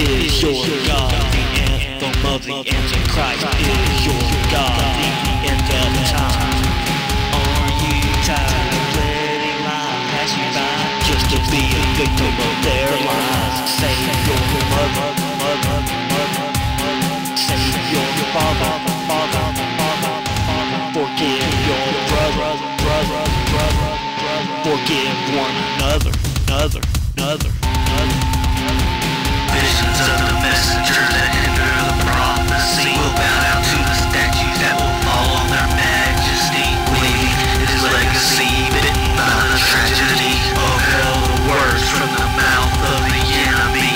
is your God. The anthem of the Antichrist is your God. The end of time. Are you tired of letting life pass you by just to be a victim of their lies? Save your mother, save your father, forgive your brother, forgive one another. Visions of the messenger that hinder the prophecy will bow down to the statues that will fall on their majesty, leaving his legacy bitten by the tragedy of hell, the words from the mouth of the enemy.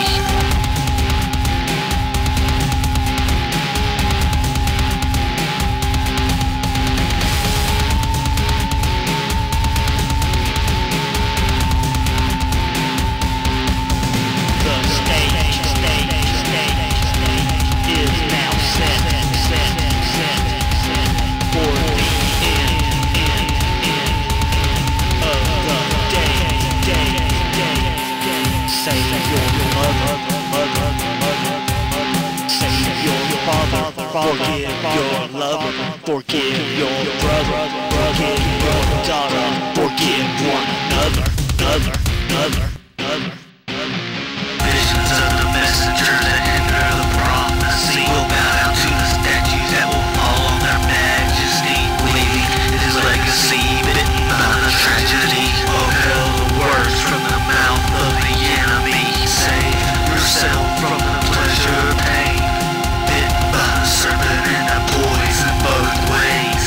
Forgive your lover, forgive your brother, forgive your daughter, forgive one another. Visions of the messenger that hinder the prophecy will bow down to the statues that will fall on their majesty, leaving his legacy bitten by the tragedy of hell, the words from the mouth of the enemy. Save yourself from the pleasure of pain, bitten by the serpent and the poison both ways.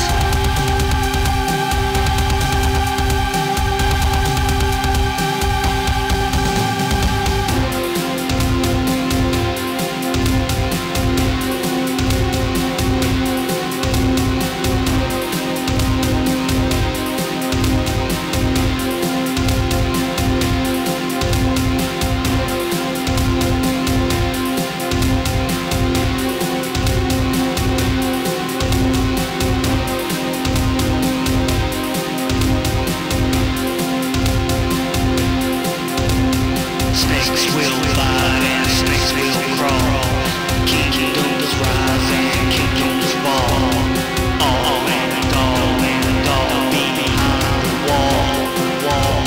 Snakes will bite and snakes will crawl. Kingdoms rise and kingdoms fall. All and all behind the wall.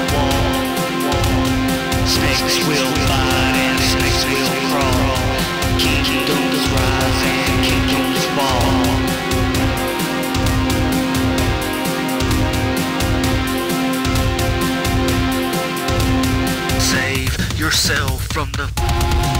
Snakes will bite and snakes will crawl. Kingdoms rise and kingdoms fall. Save yourself from the